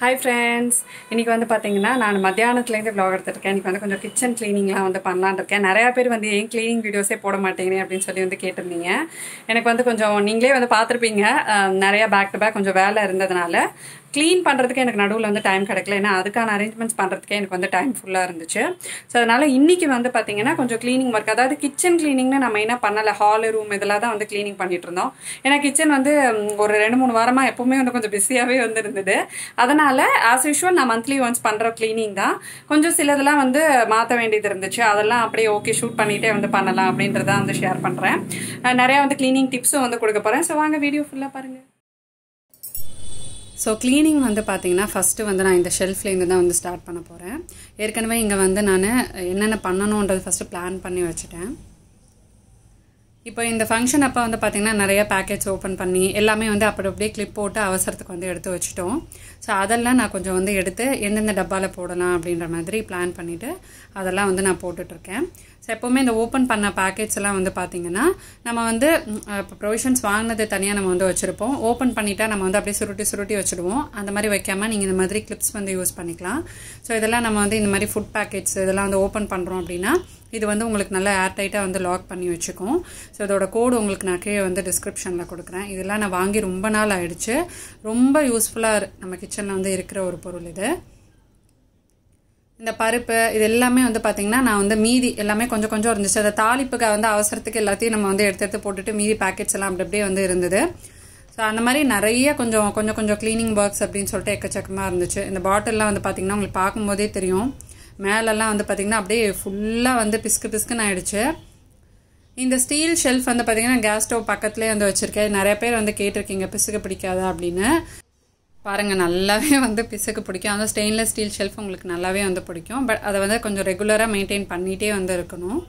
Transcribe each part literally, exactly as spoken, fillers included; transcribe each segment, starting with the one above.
Hi friends, இன்னைக்கு வந்து பாத்தீங்கன்னா நான் மத்தியானத்துல இருந்து vlog எடுத்துட்டு இருக்கேன். இன்னைக்கு வந்து கொஞ்சம் கிச்சன் க்ளீனிங்லாம் வந்து பண்ணலாம்னு இருக்கேன். நிறைய பேர் வந்து ஏன் க்ளீனிங் வீடியோஸே போட மாட்டேங்கிறீங்க அப்படினு சொல்லி வந்து கேட்டிருந்தீங்க. எனக்கு வந்து கொஞ்சம் நீங்களே வந்து பாத்திருப்பீங்க. நிறைய பேக் டு பேக் கொஞ்சம் வேலை இருந்ததனால க்ளீன் பண்றதுக்கு எனக்கு நடுவுல வந்து டைம் கிடைக்கல. ஏன்னா அதுக்கான அரேஞ்ச்மெண்ட்ஸ் பண்றதுக்கே எனக்கு வந்து டைம் ஃபுல்லா இருந்துச்சு. சோ அதனால இன்னைக்கு வந்து பாத்தீங்கன்னா கொஞ்சம் க்ளீனிங் வர்க், அதாவது கிச்சன் க்ளீனிங்னா நம்ம என்ன பண்ணல, ஹால் ரூம் இதெல்லாம் தான் வந்து க்ளீனிங் பண்ணிட்டு இருந்தோம். ஏன்னா கிச்சன் வந்து ஒரு ரெண்டு மூணு வாரமா எப்பவுமே வந்து கொஞ்சம் பிஸியாவே வந்து இருந்தது. அதனால ஆஸ் யூஷுவல் நான் மந்த்லி ஒன்ஸ் பண்ற க்ளீனிங் தான். கொஞ்சம் சிலதெல்லாம் வந்து மாற்ற வேண்டியது இருந்துச்சு. அதெல்லாம் அப்படியே ஓகே ஷூட் பண்ணிட்டே வந்து பண்ணலாம் அப்படின்றத வந்து ஷேர் பண்றேன். நிறைய வந்து க்ளீனிங் டிப்ஸும் வந்து கொடுக்க போறேன். ஸோ வாங்க வீடியோ ஃபுல்லா பாருங்க. ஸோ க்ளீனிங் வந்து பார்த்தீங்கன்னா ஃபஸ்ட்டு வந்து நான் இந்த ஷெல்ஃப்லேருந்து தான் வந்து ஸ்டார்ட் பண்ண போகிறேன். ஏற்கனவே இங்கே வந்து நான் என்னென்ன பண்ணணுன்றது ஃபஸ்ட்டு பிளான் பண்ணி வச்சுட்டேன். இப்போ இந்த ஃபங்க்ஷன் அப்போ வந்து பார்த்திங்கன்னா நிறைய பேக்கெட்ஸ் ஓப்பன் பண்ணி எல்லாமே வந்து அப்படி அப்படியே கிளிப் போட்டு அவசரத்துக்கு வந்து எடுத்து வச்சுட்டோம். ஸோ அதெல்லாம் நான் கொஞ்சம் வந்து எடுத்து எந்தெந்த டப்பாவில் போடலாம் அப்படின்ற மாதிரி பிளான் பண்ணிவிட்டு அதெல்லாம் வந்து நான் போட்டுட்ருக்கேன். ஸோ எப்போவுமே இந்த ஓப்பன் பண்ண பேக்கெட்ஸ் எல்லாம் வந்து பார்த்திங்கன்னா நம்ம வந்து இப்போ ப்ரொவிஷன்ஸ் வாங்கினது தனியாக நம்ம வந்து வச்சுருப்போம். ஓப்பன் பண்ணிட்டா நம்ம வந்து அப்படியே சுருட்டி சுருட்டி வச்சுடுவோம். அந்த மாதிரி வைக்காமல் நீங்கள் இந்த மாதிரி கிளிப்ஸ் வந்து யூஸ் பண்ணிக்கலாம். ஸோ இதெல்லாம் நம்ம வந்து இந்த மாதிரி ஃபுட் பேக்கெட்ஸ் இதெல்லாம் வந்து ஓப்பன் பண்ணுறோம் அப்படின்னா இது வந்து உங்களுக்கு நல்லா ஏர் டைட்டாக வந்து லாக் பண்ணி வச்சுக்கும். ஸோ இதோட கோடு உங்களுக்கு நான் கீழே வந்து டிஸ்கிரிப்ஷனில் கொடுக்குறேன். இதெல்லாம் நான் வாங்கி ரொம்ப நாள் ஆயிடுச்சு. ரொம்ப யூஸ்ஃபுல்லாக நம்ம கிச்சனில் வந்து இருக்கிற ஒரு பொருள் இது. இந்த பருப்பு இது எல்லாமே வந்து பார்த்தீங்கன்னா நான் வந்து மீதி எல்லாமே கொஞ்சம் கொஞ்சம் இருந்துச்சு. அதை தாளிப்புக்கு வந்து அவசரத்துக்கு எல்லாத்தையும் நம்ம வந்து எடுத்து எடுத்து போட்டுட்டு மீதி பேக்கெட்ஸ் எல்லாம் அப்படி அப்படியே வந்து இருந்தது. ஸோ அந்த மாதிரி நிறைய கொஞ்சம் கொஞ்சம் கொஞ்சம் க்ளீனிங் ஒர்க்ஸ் அப்படின்னு சொல்லிட்டு எக்கச்சக்கமாக இருந்துச்சு. இந்த பாட்டில்லாம் வந்து பார்த்தீங்கன்னா உங்களுக்கு பார்க்கும்போதே தெரியும், மேலெல்லாம் வந்து பார்த்தீங்கன்னா அப்படியே ஃபுல்லாக வந்து பிஸ்கு பிஸ்குன்னு ஆயிடுச்சு. இந்த ஸ்டீல் ஷெல்ஃப் வந்து பார்த்தீங்கன்னா கேஸ் ஸ்டவ் பக்கத்துலேயே வந்து வச்சுருக்கேன். நிறைய பேர் வந்து கேட்டிருக்கீங்க பிசுக்கு பிடிக்காதா அப்படின்னு. பாருங்கள், நல்லாவே வந்து பிசுக்கு பிடிக்கும். அந்த ஸ்டெயின்லெஸ் ஸ்டீல் ஷெல்ஃப் உங்களுக்கு நல்லாவே வந்து பிடிக்கும். பட் அதை வந்து கொஞ்சம் ரெகுலராக மெயின்டைன் பண்ணிகிட்டே வந்து இருக்கணும்.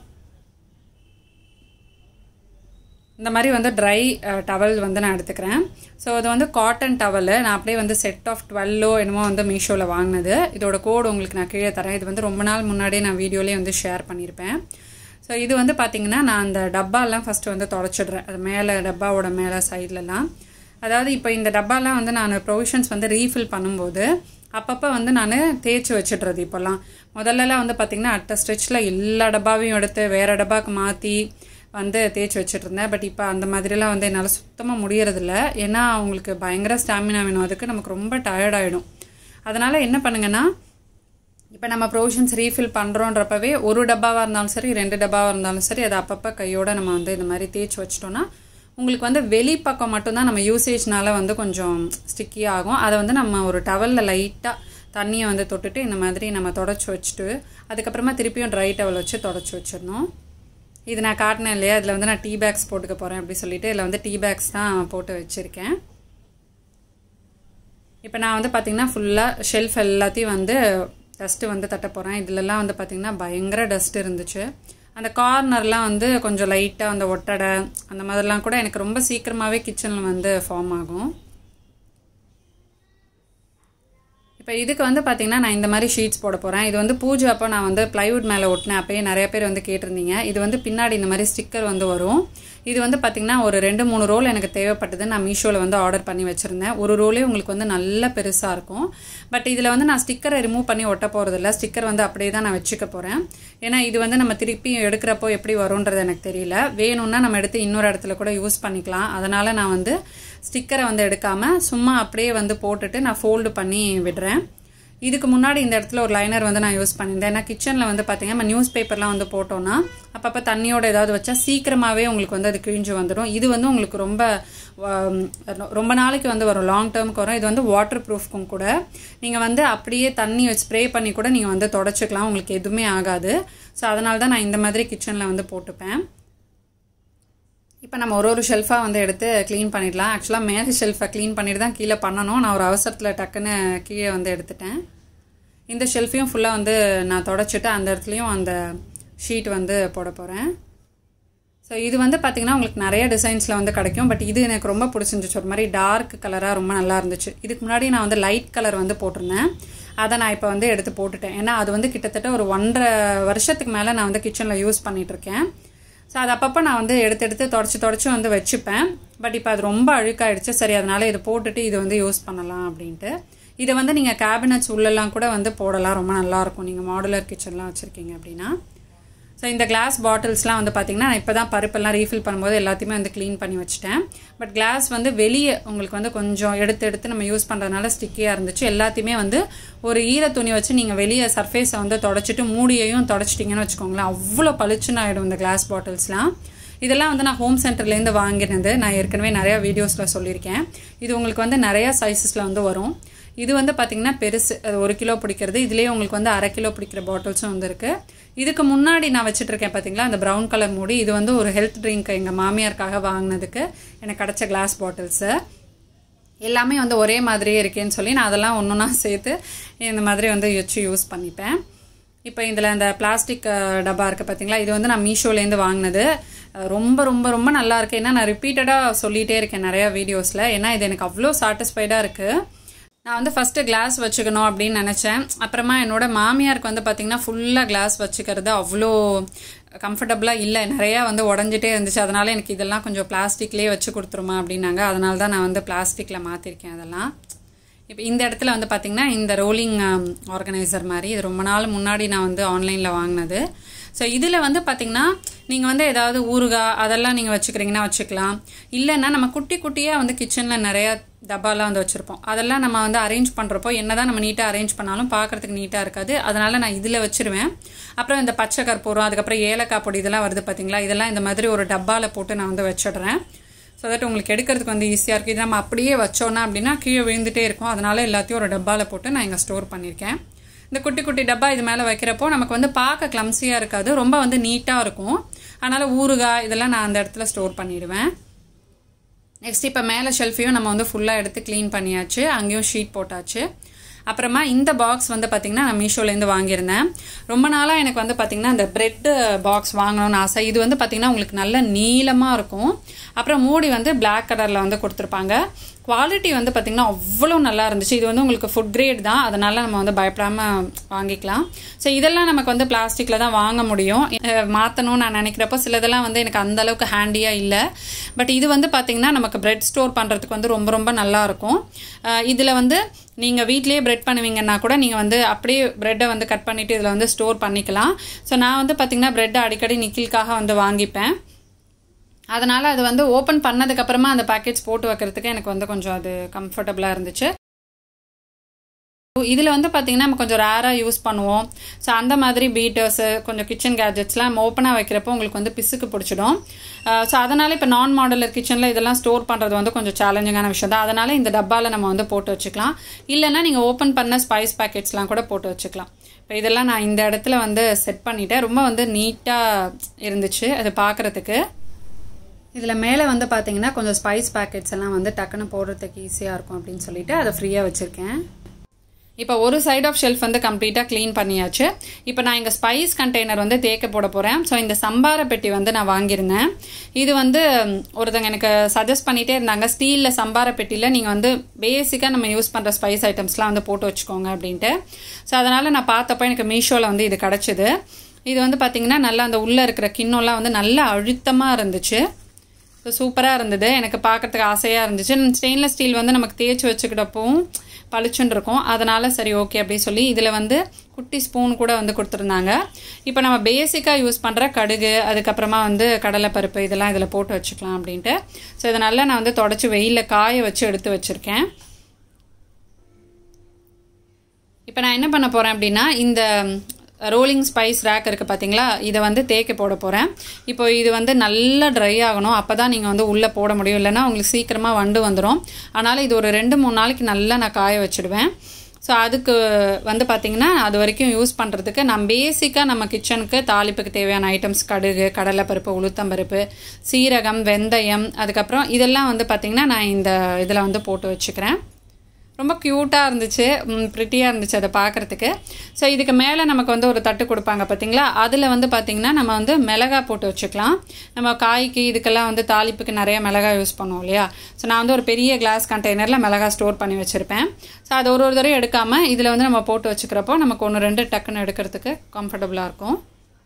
இந்த மாதிரி வந்து ட்ரை டவல் வந்து நான் எடுத்துக்கிறேன். ஸோ அது வந்து காட்டன் டவலு. நான் அப்படியே வந்து செட் ஆஃப் டுவெல்லோ என்னமோ வந்து மீஷோவில் வாங்கினது. இதோட கோடு உங்களுக்கு நான் கீழே தரேன். இது வந்து ரொம்ப நாள் முன்னாடியே நான் வீடியோலேயே வந்து ஷேர் பண்ணியிருப்பேன். ஸோ இது வந்து பார்த்திங்கன்னா நான் அந்த டப்பாலாம் ஃபஸ்ட்டு வந்து தொடச்சிடுறேன். அது மேலே டப்பாவோட மேலே சைட்லலாம். அதாவது இப்போ இந்த டப்பாலாம் வந்து நான் ப்ரொவிஷன்ஸ் வந்து ரீஃபில் பண்ணும்போது அப்பப்போ வந்து நான் தேய்ச்சி வச்சிடுறது. இப்போல்லாம் முதல்லலாம் வந்து பார்த்திங்கன்னா அட்ட ஸ்ட்ரெச்சில் எல்லா டப்பாவையும் எடுத்து வேறு டப்பாவுக்கு மாற்றி வந்து தேய்ச்சி வச்சுட்டு இருந்தேன். பட் இப்போ அந்த மாதிரிலாம் வந்து என்னால் சுத்தமாக முடியறதில்ல. ஏன்னா அவங்களுக்கு பயங்கர ஸ்டாமினா வேணும். அதுக்கு நமக்கு ரொம்ப டயர்ட் ஆகிடும். அதனால் என்ன பண்ணுங்கன்னா, இப்போ நம்ம ப்ரொவிஷன்ஸ் ரீஃபில் பண்ணுறோன்றப்பவே ஒரு டப்பாவாக இருந்தாலும் சரி ரெண்டு டப்பாவாக இருந்தாலும் சரி அதை அப்பப்போ கையோடு நம்ம வந்து இந்த மாதிரி தேய்ச்சி வச்சிட்டோன்னா உங்களுக்கு வந்து வெளி பக்கம் மட்டும்தான் நம்ம யூசேஜ்னால வந்து கொஞ்சம் ஸ்டிக்கி ஆகும். அதை வந்து நம்ம ஒரு டவலில் லைட்டாக தண்ணியை வந்து தொட்டுட்டு இந்த மாதிரி நம்ம தொடச்சி வச்சுட்டு அதுக்கப்புறமா திருப்பியும் ட்ரை டவல் வச்சு தொடச்சி வச்சிடணும். இது நான் காட்டினேன் இல்லையா, இதில் வந்து நான் டீ பேக்ஸ் போட்டுக்க போகிறேன் அப்படி சொல்லிட்டு இதில் வந்து டீ பேக்ஸ் தான் போட்டு வச்சுருக்கேன். இப்போ நான் வந்து பார்த்திங்கன்னா ஃபுல்லாக ஷெல்ஃப் எல்லாத்தையும் வந்து டஸ்ட்டு வந்து தட்ட போகிறேன். இதிலெல்லாம் வந்து பார்த்திங்கன்னா பயங்கர டஸ்ட் இருந்துச்சு. அந்த கார்னர்லாம் வந்து கொஞ்சம் லைட்டாக அந்த ஒட்டடை அந்த மாதிரிலாம் கூட எனக்கு ரொம்ப சீக்கிரமாகவே கிச்சனில் வந்து ஃபார்ம் ஆகும். இப்போ இதுக்கு வந்து பார்த்திங்கன்னா நான் இந்த மாதிரி ஷீட்ஸ் போட போகிறேன். இது வந்து பூஜை அப்போ நான் வந்து ப்ளைவுட் மேலே ஒட்டினேன். அப்போயே நிறைய பேர் வந்து கேட்டிருந்தீங்க. இது வந்து பின்னாடி இந்த மாதிரி ஸ்டிக்கர் வந்து வரும். இது வந்து பார்த்திங்கன்னா ஒரு ரெண்டு மூணு ரோல் எனக்கு தேவைப்பட்டது. நான் மீஷோவில் வந்து ஆர்டர் பண்ணி வச்சுருந்தேன். ஒரு ரோலே உங்களுக்கு வந்து நல்ல பெருசாக இருக்கும். பட் இதில் வந்து நான் ஸ்டிக்கரை ரிமூவ் பண்ணி ஒட்ட போகிறதில்ல. ஸ்டிக்கர் வந்து அப்படியே தான் நான் வச்சுக்க போகிறேன். ஏன்னா இது வந்து நம்ம திருப்பி எடுக்கிறப்போ எப்படி வரும்ன்றது எனக்கு தெரியல. வேணும்னா நம்ம எடுத்து இன்னொரு இடத்துல கூட யூஸ் பண்ணிக்கலாம். அதனால் நான் வந்து ஸ்டிக்கரை வந்து எடுக்காமல் சும்மா அப்படியே வந்து போட்டுட்டு நான் ஃபோல்டு பண்ணி விடுறேன். இதுக்கு முன்னாடி இந்த இடத்துல ஒரு லைனர் வந்து நான் யூஸ் பண்ணியிருந்தேன். ஏன்னா கிச்சனில் வந்து பார்த்தீங்கன்னா நம்ம நியூஸ் பேப்பர்லாம் வந்து போட்டோன்னா அப்பப்போ தண்ணியோட ஏதாவது வச்சா சீக்கிரமாகவே உங்களுக்கு வந்து அது கிழிஞ்சு வந்துடும். இது வந்து உங்களுக்கு ரொம்ப ரொம்ப நாளைக்கு வந்து வரும், லாங் டேர்முக்கு வரும். இது வந்து வாட்டர் ப்ரூஃப்க்கும் கூட. நீங்கள் வந்து அப்படியே தண்ணி வச்சு ஸ்ப்ரே பண்ணி கூட நீங்கள் வந்து தொடச்சிக்கலாம், உங்களுக்கு எதுவுமே ஆகாது. ஸோ அதனால தான் நான் இந்த மாதிரி கிச்சனில் வந்து போட்டுப்பேன். இப்போ நம்ம ஒரு ஒரு ஷெல்ஃபாக வந்து எடுத்து க்ளீன் பண்ணிடலாம். ஆக்சுவலாக மேலே ஷெல்ஃபை க்ளீன் பண்ணிட்டு தான் கீழே பண்ணணும். நான் ஒரு அவசரத்தில் டக்குன்னு கீழே வந்து எடுத்துட்டேன். இந்த ஷெல்ஃபையும் ஃபுல்லாக வந்து நான் தொடச்சிட்டு அந்த இடத்துலையும் அந்த ஷீட் வந்து போட போகிறேன். ஸோ இது வந்து பார்த்திங்கன்னா உங்களுக்கு நிறைய டிசைன்ஸில் வந்து கிடைக்கும். பட் இது எனக்கு ரொம்ப பிடிச்சிருந்துச்சு. ஒரு மாதிரி டார்க் கலராக ரொம்ப நல்லா இருந்துச்சு. இதுக்கு முன்னாடி நான் வந்து லைட் கலர் வந்து போட்டிருந்தேன். அதை நான் இப்போ வந்து எடுத்து போட்டுட்டேன். ஏன்னா அது வந்து கிட்டத்தட்ட ஒரு ஒன்றரை வருஷத்துக்கு மேலே நான் வந்து கிச்சனில் யூஸ் பண்ணிகிட்ருக்கேன். ஸோ அது அப்பப்போ நான் வந்து எடுத்து எடுத்து தொடச்சி தொடச்சி வந்து வச்சுப்பேன். பட் இப்போ அது ரொம்ப அழுக்காயிடுச்சு. சரி, அதனால் இதை போட்டுட்டு இது வந்து யூஸ் பண்ணலாம் அப்படின்ட்டு இதை வந்து நீங்கள் கேபினட்ஸ் உள்ளெல்லாம் கூட வந்து போடலாம், ரொம்ப நல்லாயிருக்கும் நீங்கள் மாடுலர் கிச்சன்லாம் வச்சுருக்கீங்க அப்படின்னா. ஸோ இந்த கிளாஸ் பாட்டில்ஸ்லாம் வந்து பார்த்திங்கன்னா நான் இப்போ தான் பருப்பெல்லாம் ரீஃபில் பண்ணும்போது எல்லாத்தையுமே வந்து க்ளீன் பண்ணி வச்சுட்டேன். பட் கிளாஸ் வந்து வெளியே உங்களுக்கு வந்து கொஞ்சம் எடுத்து எடுத்து நம்ம யூஸ் பண்ணுறதுனால ஸ்டிக்கியாக இருந்துச்சு. எல்லாத்தையுமே வந்து ஒரு ஈர துணி வச்சு நீங்கள் வெளியே சர்ஃபேஸை வந்து தொடச்சிட்டு மூடியையும் தொடச்சிட்டிங்கன்னு வச்சுக்கோங்களேன், அவ்வளோ பளிச்சுன்னு ஆகிடும் இந்த கிளாஸ் பாட்டில்ஸ்லாம். இதெல்லாம் வந்து நான் ஹோம் சென்டர்லேருந்து வாங்கினது, நான் ஏற்கனவே நிறையா வீடியோஸில் சொல்லியிருக்கேன். இது உங்களுக்கு வந்து நிறையா சைஸஸில் வந்து வரும். இது வந்து பார்த்திங்கன்னா பெருசு, அது ஒரு கிலோ பிடிக்கிறது. இதுலேயே உங்களுக்கு வந்து அரை கிலோ பிடிக்கிற பாட்டில்ஸும் வந்து இருக்குது. இதுக்கு முன்னாடி நான் வச்சுட்ருக்கேன் பார்த்தீங்களா அந்த ப்ரௌன் கலர் மூடி, இது வந்து ஒரு ஹெல்த் ட்ரிங்க் எங்கள் மாமியாருக்காக வாங்கினதுக்கு எனக்கு கிடச்ச கிளாஸ் பாட்டில்ஸு. எல்லாமே வந்து ஒரே மாதிரியே இருக்கேன்னு சொல்லி நான் அதெல்லாம் ஒன்று ஒன்றா சேர்த்து இந்த மாதிரி வந்து வச்சு யூஸ் பண்ணிப்பேன். இப்போ இதில் அந்த பிளாஸ்டிக் டப்பா இருக்குது பார்த்தீங்களா, இது வந்து நான் மீஷோலேருந்து வாங்கினது. ரொம்ப ரொம்ப ரொம்ப நல்லா இருக்குது. ஏன்னா நான் ரிப்பீட்டடாக சொல்லிகிட்டே இருக்கேன் நிறையா வீடியோஸில், ஏன்னா இது எனக்கு அவ்வளோ சாட்டிஸ்ஃபைடாக இருக்குது. நான் வந்து ஃபஸ்ட்டு கிளாஸ் வச்சுக்கணும் அப்படின்னு நினச்சேன். அப்புறமா என்னோட மாமியாருக்கு வந்து பார்த்திங்கன்னா ஃபுல்லாக கிளாஸ் வச்சுக்கிறது அவ்வளோ கம்ஃபர்டபுளாக இல்லை, நிறையா வந்து உடஞ்சிட்டே இருந்துச்சு. அதனால் எனக்கு இதெல்லாம் கொஞ்சம் பிளாஸ்டிக்லேயே வச்சு கொடுத்துருமா அப்படின்னாங்க. அதனால தான் நான் வந்து பிளாஸ்டிக்கில் மாற்றிருக்கேன் அதெல்லாம். இப்போ இந்த இடத்துல வந்து பார்த்திங்கன்னா இந்த ரோலிங் ஆர்கனைசர் மாதிரி, இது ரொம்ப நாள் முன்னாடி நான் வந்து ஆன்லைனில் வாங்கினது. ஸோ இதில் வந்து பார்த்திங்கன்னா நீங்கள் வந்து ஏதாவது ஊறுகாய் அதெல்லாம் நீங்கள் வச்சுக்கிறீங்கன்னா வச்சுக்கலாம். இல்லைன்னா நம்ம குட்டி குட்டியாக வந்து கிச்சனில் நிறையா டப்பாலாம் வந்து வச்சுருப்போம், அதெல்லாம் நம்ம வந்து அரேஞ்ச் பண்ணுறப்போ என்ன தான் நம்ம நீட்டாக அரேஞ்ச் பண்ணாலும் பார்க்குறதுக்கு நீட்டாக இருக்காது. அதனால் நான் இதில் வச்சுருவேன். அப்புறம் இந்த பச்சை கற்பூரம், அதுக்கப்புறம் ஏலக்காய் பொடி இதெல்லாம் வருது பார்த்திங்களா, இதெல்லாம் இந்த மாதிரி ஒரு டப்பாவில் போட்டு நான் வந்து வச்சிடுறேன். ஸோ தட் உங்களுக்கு எடுக்கிறதுக்கு வந்து ஈஸியாக இருக்குது. இது நம்ம அப்படியே வச்சோன்னா அப்படின்னா கீழே விழுந்துகிட்டே இருக்கும். அதனால் எல்லாத்தையும் ஒரு டப்பாவில் போட்டு நான் இங்கே ஸ்டோர் பண்ணியிருக்கேன். இந்த குட்டி குட்டி டப்பா இது மேலே வைக்கிறப்போ நமக்கு வந்து பார்க்க கிளம்ஸியாக இருக்காது, ரொம்ப வந்து நீட்டாக இருக்கும். அதனால் ஊறுகாய் இதெல்லாம் நான் அந்த இடத்துல ஸ்டோர் பண்ணிவிடுவேன். நெக்ஸ்ட் இப்போ மேலே ஷெல்ஃபையும் நம்ம வந்து ஃபுல்லாக எடுத்து க்ளீன் பண்ணியாச்சு, அங்கேயும் ஷீட் போட்டாச்சு. அப்புறமா இந்த பாக்ஸ் வந்து பார்த்திங்கன்னா நான் மீஷோலேருந்து வாங்கியிருந்தேன். ரொம்ப நாளாக எனக்கு வந்து பார்த்திங்கன்னா இந்த பிரெட் பாக்ஸ் வாங்கணும்னு ஆசை. இது வந்து பார்த்திங்கன்னா உங்களுக்கு நல்ல நீளமாக இருக்கும். அப்புறம் மூடி வந்து பிளாக் கலரில் வந்து கொடுத்துருப்பாங்க. குவாலிட்டி வந்து பார்த்திங்கன்னா அவ்வளோ நல்லா இருந்துச்சு. இது வந்து உங்களுக்கு ஃபுட் கிரேட் தான், அதனால் நம்ம வந்து பயப்படாமல் வாங்கிக்கலாம். ஸோ இதெல்லாம் நமக்கு வந்து பிளாஸ்டிக்கில் தான் வாங்க முடியும். மாற்றணும்னு நான் நினைக்கிறப்போ சிலதெல்லாம் வந்து எனக்கு அந்தளவுக்கு ஹேண்டியாக இல்லை. பட் இது வந்து பார்த்திங்கன்னா நமக்கு பிரெட் ஸ்டோர் பண்ணுறதுக்கு வந்து ரொம்ப ரொம்ப நல்லாயிருக்கும். இதில் வந்து நீங்கள் வீட்லேயே பிரெட் பண்ணுவீங்கன்னா கூட நீங்கள் வந்து அப்படியே ப்ரெட்டை வந்து கட் பண்ணிவிட்டு இதில் வந்து ஸ்டோர் பண்ணிக்கலாம். ஸோ நான் வந்து பார்த்திங்கன்னா ப்ரெட்டை அடிக்கடி நிக்கிலுக்காக வந்து வாங்கிப்பேன். அதனால் அது வந்து ஓப்பன் பண்ணதுக்கப்புறமா அந்த பேக்கெட்ஸ் போட்டு வைக்கிறதுக்கு எனக்கு வந்து கொஞ்சம் அது கம்ஃபர்டபுளாக இருந்துச்சு. இதில் வந்து பார்த்திங்கன்னா நம்ம கொஞ்சம் ரேராக யூஸ் பண்ணுவோம். ஸோ அந்த மாதிரி பீட்டர்ஸு கொஞ்சம் கிச்சன் கேஜெட்ஸ்லாம் நம்ம ஓப்பனாக வைக்கிறப்போ உங்களுக்கு வந்து பிசுக்கு பிடிச்சிடும். ஸோ அதனால் இப்போ நான் மாடுலர் கிச்சனில் இதெல்லாம் ஸ்டோர் பண்ணுறது வந்து கொஞ்சம் சேலஞ்சிங்கான விஷயம் தான். அதனால் இந்த டப்பாவில் நம்ம வந்து போட்டு வச்சுக்கலாம். இல்லைன்னா நீங்கள் ஓப்பன் பண்ண ஸ்பைஸ் பேக்கெட்ஸ்லாம் கூட போட்டு வச்சுக்கலாம். இப்போ இதெல்லாம் நான் இந்த இடத்துல வந்து செட் பண்ணிட்டேன். ரொம்ப வந்து நீட்டாக இருந்துச்சு அது பார்க்குறதுக்கு. இதில் மேலே வந்து பார்த்திங்கன்னா கொஞ்சம் ஸ்பைஸ் பேக்கெட்ஸ் எல்லாம் வந்து டக்குன்னு போடுறதுக்கு ஈஸியாக இருக்கும் அப்படின்னு சொல்லிட்டு அதை ஃப்ரீயாக வச்சுருக்கேன். இப்போ ஒரு சைட் ஆஃப் ஷெல்ஃப் வந்து கம்ப்ளீட்டாக க்ளீன் பண்ணியாச்சு. இப்போ நான் இங்கே ஸ்பைஸ் கண்டெய்னர் வந்து தேக்க போட போகிறேன். ஸோ இந்த சம்பார பெட்டி வந்து நான் வாங்கியிருந்தேன். இது வந்து ஒருத்தங்க எனக்கு சஜஸ்ட் பண்ணிகிட்டே இருந்தாங்க, ஸ்டீலில் சம்பார பெட்டியில் நீங்கள் வந்து பேசிக்காக நம்ம யூஸ் பண்ணுற ஸ்பைஸ் ஐட்டம்ஸ்லாம் வந்து போட்டு வச்சுக்கோங்க அப்படின்ட்டு. ஸோ அதனால் நான் பார்த்தப்போ எனக்கு மீஷோவில் வந்து இது கிடச்சிது. இது வந்து பார்த்திங்கன்னா நல்லா அந்த உள்ளே இருக்கிற கிண்ணம்லாம் வந்து நல்லா அழுத்தமாக இருந்துச்சு. ஸோ சூப்பராக இருந்தது, எனக்கு பார்க்குறதுக்கு ஆசையாக இருந்துச்சு. ஸ்டெயின்லெஸ் ஸ்டீல் வந்து நமக்கு தேய்ச்சி வச்சுக்கிட்டப்பவும் பளிச்சுன்னு இருக்கும். அதனால் சரி ஓகே அப்படி சொல்லி இதில் வந்து குட்டி ஸ்பூன் கூட வந்து கொடுத்துருந்தாங்க. இப்போ நம்ம பேசிக்காக யூஸ் பண்ணுற கடுகு, அதுக்கப்புறமா வந்து கடலைப்பருப்பு இதெல்லாம் இதில் போட்டு வச்சுக்கலாம் அப்படின்ட்டு. ஸோ இதனால் நான் வந்து தொடச்சி வெயிலில் காய வச்சு எடுத்து வச்சுருக்கேன். இப்போ நான் என்ன பண்ண போகிறேன் அப்படின்னா இந்த ரோலிங் ஸ்பைஸ் ரேக் இருக்குது பார்த்தீங்களா, இதை வந்து தேக்க போட போகிறேன். இப்போ இது வந்து நல்லா ட்ரை ஆகணும், அப்போ தான் நீங்கள் வந்து உள்ளே போட முடியும், இல்லைன்னா உங்களுக்கு சீக்கிரமாக வண்டு வந்துடும். அதனால் இது ஒரு ரெண்டு மூணு நாளைக்கு நல்லா நான் காய வச்சுடுவேன். ஸோ அதுக்கு வந்து பார்த்திங்கன்னா அது வரைக்கும் யூஸ் பண்ணுறதுக்கு நான் பேசிக்காக நம்ம கிச்சனுக்கு தாளிப்புக்கு தேவையான ஐட்டம்ஸ் கடுகு, கடலைப்பருப்பு, உளுத்தம்பருப்பு, சீரகம், வெந்தயம், அதுக்கப்புறம் இதெல்லாம் வந்து பார்த்திங்கன்னா நான் இந்த இதில் வந்து போட்டு வச்சுக்கிறேன். ரொம்ப க்யூட்டாக இருந்துச்சு, ப்ரிட்டியாக இருந்துச்சு அதை பார்க்குறதுக்கு. ஸோ இதுக்கு மேலே நமக்கு வந்து ஒரு தட்டு கொடுப்பாங்க பார்த்தீங்களா, அதில் வந்து பார்த்திங்கன்னா நம்ம வந்து மிளகாய் போட்டு வச்சுக்கலாம். நம்ம காய்க்கு இதுக்கெல்லாம் வந்து தாளிப்புக்கு நிறைய மிளகாய் யூஸ் பண்ணுவோம் இல்லையா. ஸோ நான் வந்து ஒரு பெரிய கிளாஸ் கண்டெய்னரில் மிளகாய் ஸ்டோர் பண்ணி வச்சுருப்பேன். ஸோ அது ஒரு ஒரு தடவை எடுக்காமல் இதில் வந்து நம்ம போட்டு வச்சுக்கிறப்போ நமக்கு ஒன்று ரெண்டு டக்குன்னு எடுக்கிறதுக்கு கம்ஃபர்டபுளாக இருக்கும்.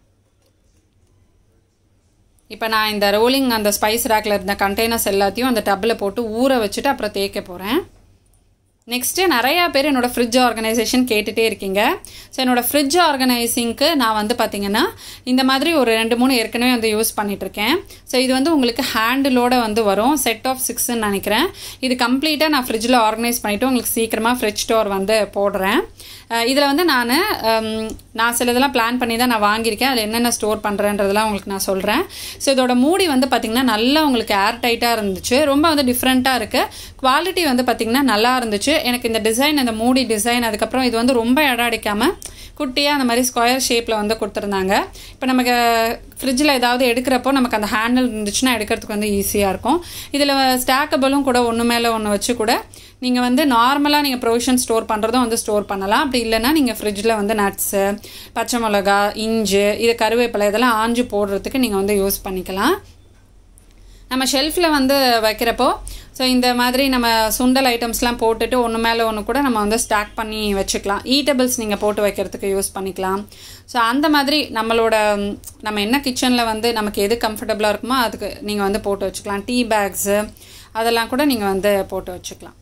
இப்போ நான் இந்த ரோலிங் அந்த ஸ்பைஸ் ரேக்கில் இருந்த கண்டெய்னர்ஸ் எல்லாத்தையும் அந்த டப்பில் போட்டு ஊற வச்சுட்டு அப்புறம் தேய்க்க போகிறேன். நெக்ஸ்ட்டு நிறையா பேர் என்னோடய ஃப்ரிட்ஜ் ஆர்கனைசேஷன் கேட்டுகிட்டே இருக்கீங்க. ஸோ என்னோடய ஃப்ரிட்ஜ் ஆர்கனைசிங்க்கு நான் வந்து பார்த்திங்கன்னா இந்த மாதிரி ஒரு ரெண்டு மூணு ஏற்கனவே வந்து யூஸ் பண்ணிகிட்ருக்கேன். ஸோ இது வந்து உங்களுக்கு ஹேண்டிலோடு வந்து வரும். செட் ஆஃப் சிக்ஸ்ன்னு நினைக்கிறேன். இது கம்ப்ளீட்டாக நான் ஃப்ரிட்ஜில் ஆர்கனைஸ் பண்ணிவிட்டு உங்களுக்கு சீக்கிரமாக ஃப்ரிட்ஜ் ஸ்டோர் வந்து போடுறேன். இதில் வந்து நான் நான் சில இதெல்லாம் பிளான் பண்ணி தான் நான் வாங்கியிருக்கேன். அதில் என்னென்ன ஸ்டோர் பண்ணுறேன்றதெல்லாம் உங்களுக்கு நான் சொல்கிறேன். ஸோ இதோட மூடி வந்து பார்த்திங்கன்னா நல்லா உங்களுக்கு ஏர் டைட்டாக இருந்துச்சு. ரொம்ப வந்து டிஃப்ரெண்ட்டாக இருக்குது. குவாலிட்டி வந்து பார்த்திங்கன்னா நல்லா இருந்துச்சு. எனக்கு இந்த டிசைன், அந்த மூடி டிசைன், அதுக்கப்புறம் இது வந்து ரொம்ப இடம் அடிக்காமல் குட்டியாக அந்த மாதிரி ஸ்கொயர் ஷேப்பில் வந்து கொடுத்துருந்தாங்க. இப்போ நமக்கு ஃப்ரிட்ஜில் ஏதாவது எடுக்கிறப்போ நமக்கு அந்த ஹேண்டில் இருந்துச்சுன்னா எடுக்கிறதுக்கு வந்து ஈஸியாக இருக்கும். இதில் ஸ்டாக்கபிளும் கூட ஒன்று மேலே ஒன்று வச்சு கூட நீங்கள் வந்து நார்மலாக நீங்கள் ப்ரொவிஷன் ஸ்டோர் பண்ணுறதும் வந்து ஸ்டோர் பண்ணலாம். அப்படி இல்லைன்னா நீங்கள் ஃப்ரிட்ஜில் வந்து நட்ஸு, பச்சை மிளகா, இஞ்சி, இது கருவேப்பிலை இதெல்லாம் ஆஞ்சு போடுறதுக்கு நீங்கள் வந்து யூஸ் பண்ணிக்கலாம். நம்ம ஷெல்ஃபில் வந்து வைக்கிறப்போ ஸோ இந்த மாதிரி நம்ம சுண்டல் ஐட்டம்ஸ்லாம் போட்டுட்டு ஒன்று மேலே ஒன்று கூட நம்ம வந்து ஸ்டாக் பண்ணி வச்சுக்கலாம். ஈட்டபிள்ஸ் நீங்கள் போட்டு வைக்கிறதுக்கு யூஸ் பண்ணிக்கலாம். ஸோ அந்த மாதிரி நம்மளோட நம்ம என்ன கிச்சனில் வந்து நமக்கு எது கம்ஃபர்டபுளாக இருக்குமோ அதுக்கு நீங்கள் வந்து போட்டு வச்சுக்கலாம். டீ பேக்ஸு அதெல்லாம் கூட நீங்கள் வந்து போட்டு வச்சுக்கலாம்.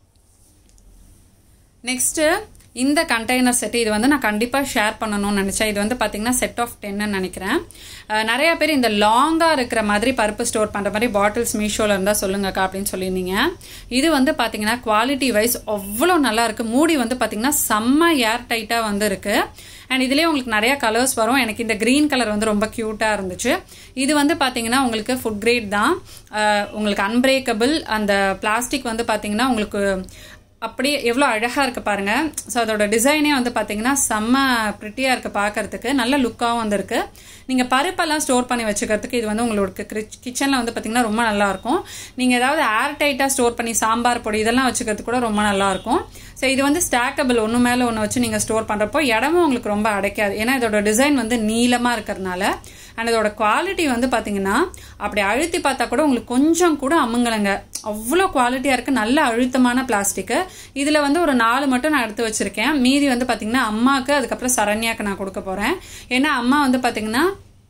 நெக்ஸ்ட்டு இந்த கண்டெய்னர் செட்டு, இது வந்து நான் கண்டிப்பாக ஷேர் பண்ணணும்னு நினச்சேன். இது வந்து பார்த்திங்கன்னா செட் ஆஃப் டென்னு நினைக்கிறேன். நிறையா பேர் இந்த லாங்காக இருக்கிற மாதிரி பருப்பு ஸ்டோர் பண்ணுற மாதிரி பாட்டில்ஸ் மீஷோவில் இருந்தால் சொல்லுங்கக்கா அப்படின்னு சொல்லியிருந்தீங்க. இது வந்து பார்த்திங்கன்னா குவாலிட்டி வைஸ் அவ்வளோ நல்லா இருக்குது. மூடி வந்து பார்த்திங்கன்னா செம்ம ஏர் டைட்டாக வந்து இருக்குது. அண்ட் இதுலேயே உங்களுக்கு நிறையா கலர்ஸ் வரும். எனக்கு இந்த க்ரீன் கலர் வந்து ரொம்ப க்யூட்டாக இருந்துச்சு. இது வந்து பார்த்திங்கன்னா உங்களுக்கு ஃபுட் கிரேட் தான். உங்களுக்கு அன்பிரேக்கபிள். அந்த பிளாஸ்டிக் வந்து பார்த்திங்கன்னா உங்களுக்கு அப்படியே எவ்வளோ அழகாக இருக்குது பாருங்கள். ஸோ அதோட டிசைனே வந்து பார்த்தீங்கன்னா செம்ம ப்ரிட்டியாக இருக்குது பார்க்குறதுக்கு. நல்ல லுக்காகவும் வந்து இருக்குது. நீங்கள் பருப்பெல்லாம் ஸ்டோர் பண்ணி வச்சுக்கிறதுக்கு இது வந்து உங்களுக்கு கிச்சனில் வந்து பார்த்திங்கன்னா ரொம்ப நல்லாயிருக்கும். நீங்கள் ஏதாவது ஏர் டைட்டாக ஸ்டோர் பண்ணி சாம்பார் பொடி இதெல்லாம் வச்சுக்கிறதுக்கு கூட ரொம்ப நல்லாயிருக்கும். ஸோ இது வந்து ஸ்டாக்கபிள், ஒன்று மேலே ஒன்று வச்சு நீங்கள் ஸ்டோர் பண்ணுறப்போ இடமும் உங்களுக்கு ரொம்ப அடைக்காது. ஏன்னா இதோட டிசைன் வந்து நீளமாக இருக்கிறதுனால. அண்ட் இதோட குவாலிட்டி வந்து பார்த்தீங்கன்னா அப்படி அழுத்தி பார்த்தா கூட உங்களுக்கு கொஞ்சம் கூட அமுங்கலைங்க. அவ்வளோ குவாலிட்டியாக இருக்குது. நல்ல அழுத்தமான பிளாஸ்டிக்கு. இதில் வந்து ஒரு நாலு மட்டும் நான் எடுத்து வச்சுருக்கேன். மீதி வந்து பார்த்தீங்கன்னா அம்மாவுக்கு, அதுக்கப்புறம் சரண்யாவுக்கு நான் கொடுக்க போகிறேன். ஏன்னா அம்மா வந்து பார்த்தீங்கன்னா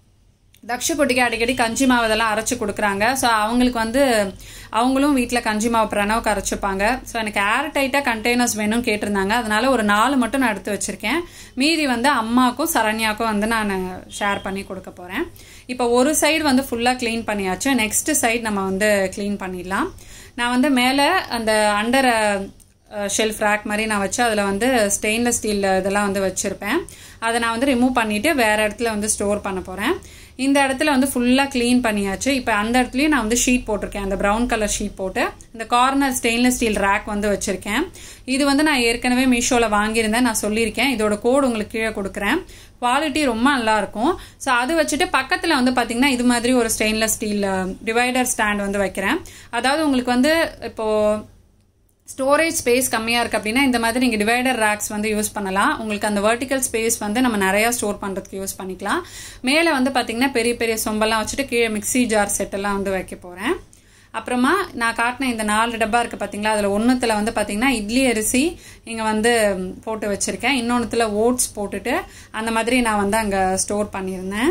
தக்ஷ குட்டிக்கு அடிக்கடி கஞ்சி மாவு இதெல்லாம் அரைச்சி கொடுக்குறாங்க. ஸோ அவங்களுக்கு வந்து அவங்களும் வீட்டில் கஞ்சி மாவு பிரணவுக்கு அரைச்சிப்பாங்க. ஸோ எனக்கு ஏர் டைட்டாக கண்டெய்னர்ஸ் வேணும்னு கேட்டிருந்தாங்க. அதனால ஒரு நாலு மட்டும் நான் எடுத்து வச்சுருக்கேன். மீதி வந்து அம்மாவுக்கும் சரண்யாவுக்கும் வந்து நான் ஷேர் பண்ணி கொடுக்க போகிறேன். இப்போ ஒரு சைடு வந்து ஃபுல்லாக க்ளீன் பண்ணியாச்சு. நெக்ஸ்ட் சைடு நம்ம வந்து க்ளீன் பண்ணிடலாம். நான் வந்து மேலே அந்த அண்டர் ஷெல்ஃப் ரேக் மாதிரி நான் வச்சு அதில் வந்து ஸ்டெயின்லெஸ் ஸ்டீல் இதெல்லாம் வந்து வச்சுருப்பேன். அதை நான் வந்து ரிமூவ் பண்ணிவிட்டு வேறு இடத்துல வந்து ஸ்டோர் பண்ண போகிறேன். இந்த இடத்துல வந்து ஃபுல்லாக க்ளீன் பண்ணியாச்சு. இப்போ அந்த இடத்துலையும் நான் வந்து ஷீட் போட்டிருக்கேன். அந்த ப்ரௌன் கலர் ஷீட் போட்டு இந்த கார்னர் ஸ்டெயின்லெஸ் ஸ்டீல் ரேக் வந்து வச்சுருக்கேன். இது வந்து நான் ஏற்கனவே மீஷோவில் வாங்கியிருந்தேன். நான் சொல்லியிருக்கேன். இதோட கோடு உங்களுக்கு கீழே கொடுக்குறேன். குவாலிட்டி ரொம்ப நல்லாயிருக்கும். ஸோ அது வச்சுட்டு பக்கத்தில் வந்து பார்த்திங்கன்னா இது மாதிரி ஒரு ஸ்டெயின்லெஸ் ஸ்டீல் டிவைடர் ஸ்டாண்ட் வந்து வைக்கிறேன். அதாவது உங்களுக்கு வந்து இப்போது ஸ்டோரேஜ் ஸ்பேஸ் கம்மியாக இருக்குது அப்படின்னா இந்த மாதிரி நீங்கள் டிவைடர் ரேக்ஸ் வந்து யூஸ் பண்ணலாம். உங்களுக்கு அந்த வெர்டிக்கல் ஸ்பேஸ் வந்து நம்ம நிறையா ஸ்டோர் பண்ணுறதுக்கு யூஸ் பண்ணிக்கலாம். மேலே வந்து பார்த்திங்கன்னா பெரிய பெரிய சொம்பெல்லாம் வச்சுட்டு கீழே மிக்ஸி ஜார் செட்டெல்லாம் வந்து வைக்க போகிறேன். அப்புறமா நான் காட்டின இந்த நாலு டப்பா இருக்குது பார்த்தீங்களா, அதில் ஒன்றுத்தில் வந்து பார்த்திங்கன்னா இட்லி அரிசி இங்கே வந்து போட்டு வச்சுருக்கேன். இன்னொன்றுத்தில் ஓட்ஸ் போட்டுட்டு அந்த மாதிரி நான் வந்து அங்கே ஸ்டோர் பண்ணியிருந்தேன்.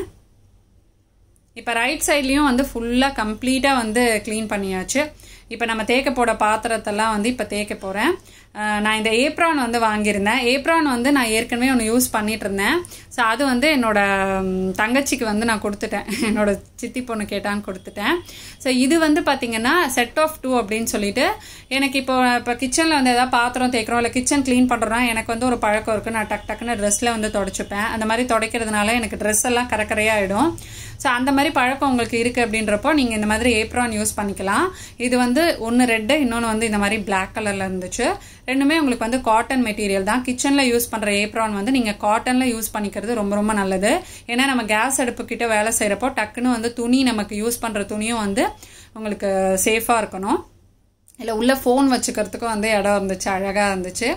இப்போ ரைட் சைட்லேயும் வந்து ஃபுல்லாக கம்ப்ளீட்டாக வந்து க்ளீன் பண்ணியாச்சு. இப்போ நம்ம தேய்க்க போட பாத்திரத்தெல்லாம் வந்து இப்போ தேய்க்க போகிறேன். நான் இந்த ஏப்ரான் வந்து வாங்கியிருந்தேன். ஏப்ரான் வந்து நான் ஏற்கனவே ஒன்று யூஸ் பண்ணிட்டு இருந்தேன். ஸோ அது வந்து என்னோட தங்கச்சிக்கு வந்து நான் கொடுத்துட்டேன். என்னோட சித்தி பொண்ணு கேட்டான்னு கொடுத்துட்டேன். ஸோ இது வந்து பார்த்தீங்கன்னா செட் ஆஃப் டூ அப்படின்னு சொல்லிட்டு எனக்கு இப்போ இப்போ கிச்சனில் வந்து எதாவது பாத்திரம் தேய்க்கிறோம் இல்லை கிச்சன் க்ளீன் பண்ணுறோன்னா எனக்கு வந்து ஒரு பழக்கம் இருக்குது. நான் டக் டக்குன்னு ட்ரெஸ்ஸில் வந்து துடைச்சிப்பேன். அந்த மாதிரி துடைக்கிறதுனால எனக்கு ட்ரெஸ் எல்லாம் கரக்கரையாகிடும். ஸோ அந்த மாதிரி பழக்கம் உங்களுக்கு இருக்குது அப்படின்றப்போ நீங்கள் இந்த மாதிரி ஏப்ரான் யூஸ் பண்ணிக்கலாம். இது வந்து ஒன்று ரெட்டு, இன்னொன்று வந்து இந்த மாதிரி பிளாக் கலரில் இருந்துச்சு. ரெண்டுமே உங்களுக்கு வந்து காட்டன் மெட்டீரியல் தான். கிச்சனில் யூஸ் பண்ணுற ஏப்ரான் வந்து நீங்கள் காட்டனில் யூஸ் பண்ணிக்கிறது ரொம்ப ரொம்ப நல்லது. ஏன்னா நம்ம கேஸ் அடுப்புக்கிட்ட வேலை செய்கிறப்போ டக்குன்னு வந்து துணி நமக்கு யூஸ் பண்ணுற துணியும் வந்து உங்களுக்கு சேஃபாக இருக்கணும். இல்லை உள்ள ஃபோன் வச்சுக்கிறதுக்கும் வந்து இடம் இருந்துச்சு, அழகாக இருந்துச்சு.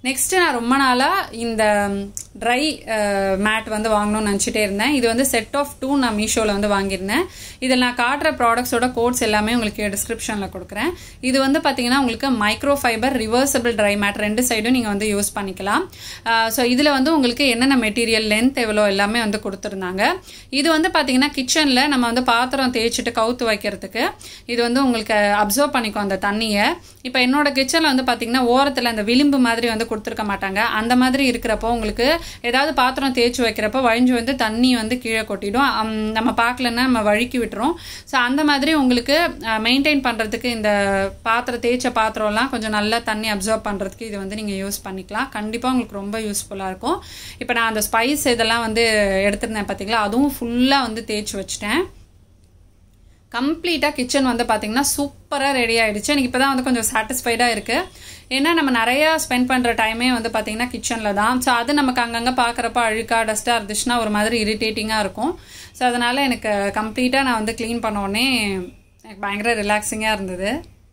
நெக்ஸ்ட்டு நான் ரொம்ப நாளாக இந்த ட்ரை மேட் வந்து வாங்கணும்னு நினச்சிட்டே இருந்தேன். இது வந்து செட் ஆஃப் டூ நான் மீஷோவில் வந்து வாங்கியிருந்தேன். இதில் நான் காட்டுற ப்ராடக்ட்ஸோட கோட்ஸ் எல்லாமே உங்களுக்கு டிஸ்கிரிப்ஷனில் கொடுக்குறேன். இது வந்து பார்த்தீங்கன்னா உங்களுக்கு micro fibre reversible dry mat ரெண்டு சைடும் நீங்கள் வந்து யூஸ் பண்ணிக்கலாம். ஸோ இதில் வந்து உங்களுக்கு என்னென்ன மெட்டீரியல், லென்த் எவ்வளோ எல்லாமே வந்து கொடுத்துருந்தாங்க. இது வந்து பார்த்தீங்கன்னா கிச்சனில் நம்ம வந்து பாத்திரம் தேய்ச்சிட்டு கவுத்து வைக்கிறதுக்கு இது வந்து உங்களுக்கு அப்சர்வ் பண்ணிக்கும் அந்த தண்ணியை. இப்போ என்னோட கிச்சனில் வந்து பார்த்தீங்கன்னா ஓரத்தில் அந்த விளிம்பு மாதிரி வந்து கொடுத்துருக்க மாட்டாங்க. அந்த மாதிரி இருக்கிறப்போ உங்களுக்கு ஏதாவது பாத்திரம் தேய்ச்சி வைக்கிறப்போ வழிஞ்சு வந்து தண்ணி வந்து கீழே கொட்டிடும். நம்ம பார்க்கலன்னா நம்ம வழுக்கி விட்டுரும். ஸோ அந்த மாதிரி உங்களுக்கு மெயின்டைன் பண்ணுறதுக்கு இந்த பாத்திரம் தேய்ச்ச பாத்திரம்லாம் கொஞ்சம் நல்லா தண்ணி அப்சர்வ் பண்ணுறதுக்கு இது வந்து நீங்கள் யூஸ் பண்ணிக்கலாம். கண்டிப்பாக உங்களுக்கு ரொம்ப யூஸ்ஃபுல்லாக இருக்கும். இப்போ நான் அந்த ஸ்பைஸ் இதெல்லாம் வந்து எடுத்துருந்தேன் பார்த்தீங்களா, அதுவும் ஃபுல்லாக வந்து தேய்ச்சி வச்சுட்டேன். கம்ப்ளீட்டாக கிச்சன் வந்து பார்த்தீங்கன்னா சூப்பராக ரெடி ஆகிடுச்சு. எனக்கு இப்போ தான் வந்து கொஞ்சம் சாட்டிஸ்ஃபைடாக இருக்குது. ஏன்னா நம்ம நிறையா ஸ்பெண்ட் பண்ணுற டைமே வந்து பார்த்தீங்கன்னா கிச்சனில் தான். ஸோ அது நமக்கு அங்கங்கே பார்க்குறப்ப அழுக்கா டஸ்ட்டாக இருந்துச்சுன்னா ஒரு மாதிரி இரிட்டேட்டிங்காக இருக்கும். ஸோ அதனால் எனக்கு கம்ப்ளீட்டாக நான் வந்து க்ளீன் பண்ண உடனே எனக்கு பயங்கர ரிலாக்ஸிங்காக இருந்தது.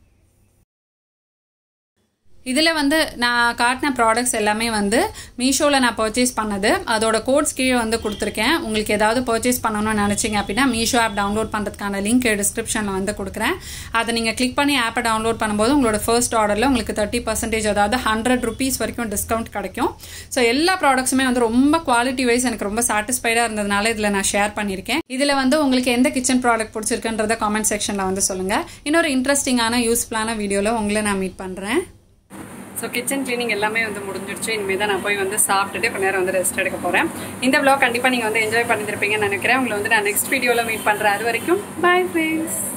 இதில் வந்து நான் காட்டின ப்ராடக்ட்ஸ் எல்லாமே வந்து மீஷோவில் நான் பர்ச்சேஸ் பண்ணது. அதோட கோட்ஸ் கீழே வந்து கொடுத்துருக்கேன். உங்களுக்கு ஏதாவது பர்ச்சேஸ் பண்ணணும்னு நினச்சிங்க அப்படின்னா மீஷோ ஆப் டவுன்லோட் பண்ணுறதுக்கான லிங்க் டிஸ்கிரிப்ஷனில் வந்து கொடுக்குறேன். அதை நீங்கள் கிளிக் பண்ணி ஆப்பை டவுன்லோட் பண்ணும்போது உங்களோட ஃபர்ஸ்ட் ஆர்டரில் உங்களுக்கு தேர்ட்டி பர்சன்டேஜ் அதாவது ஹண்ட்ரட் ருபீஸ் வரைக்கும் டிஸ்கவுண்ட் கிடைக்கும். ஸோ எல்லா ப்ராடக்ட்ஸுமே வந்து ரொம்ப குவாலிட்டி வைஸ் எனக்கு ரொம்ப சாட்டிஸ்ஃபைடாக இருந்ததுனால இதில் நான் ஷேர் பண்ணியிருக்கேன். இதில் வந்து உங்களுக்கு எந்த கிச்சன் ப்ராடக்ட் பிடிச்சிருக்குன்றத காமெண்ட் செக்ஷனில் வந்து சொல்லுங்கள். இன்னொரு இன்ட்ரெஸ்டிங்கான யூஸ்ஃபுல்லான வீடியோவில் உங்களை நான் மீட் பண்ணுறேன். ஸோ கிச்சன் கிளீனிங் எல்லாமே வந்து முடிஞ்சிடுச்சு. இனிமேல் தான் நான் போய் வந்து சாப்பிட்டுட்டு கொஞ்ச நேரம் வந்து ரெஸ்ட் எடுக்க போகிறேன். இந்த விளாக் கண்டிப்பாக நீங்கள் வந்து என்ஜாய் பண்ணியிருப்பீங்கன்னு நினைக்கிறேன். உங்களை வந்து நான் நெக்ஸ்ட் வீடியோவில் மீட் பண்ணுறேன். அது வரைக்கும் பை ஃப்ரெண்ட்ஸ்.